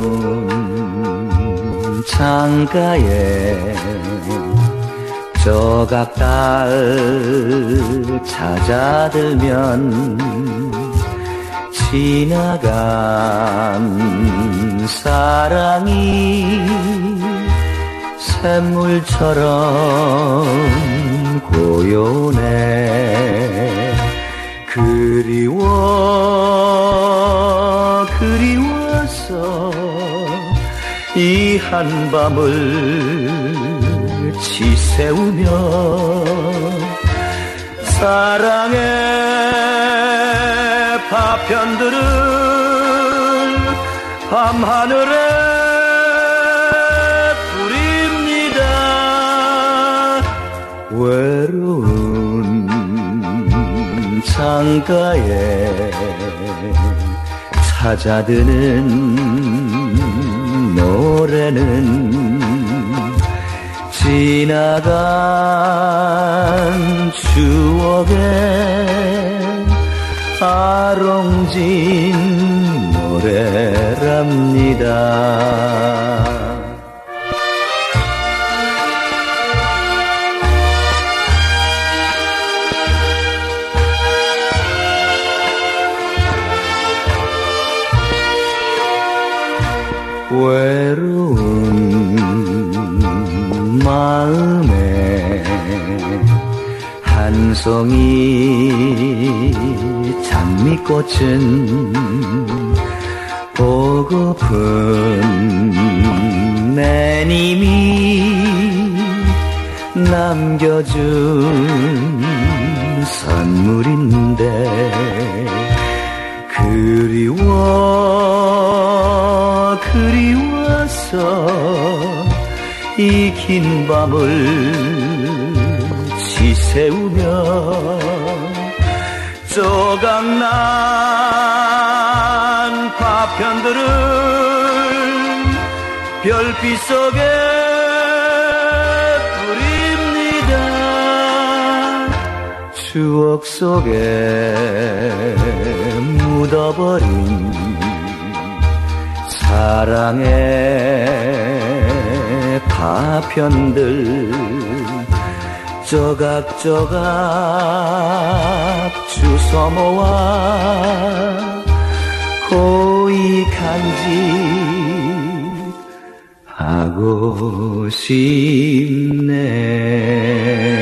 외로운 창가에 조각달 찾아들면 지나간 사랑이 샘물처럼 고요네. 그리워서 이 한밤을 지새우며 사랑의 파편들을 밤하늘에 뿌립니다. 외로운 창가에 찾아드는 노래는 지나간 추억에 아롱진 노래랍니다. 외로운 마음에 한 송이 장미꽃은 보고픈 내님이 남겨준 선물인데 그리워서 이 긴 밤을 지새우며 조각난 파편들을 별빛 속에 뿌립니다. 추억 속에 묻어버린 사랑의 파편들 조각조각 주워 모아 고이 간직하고 싶네.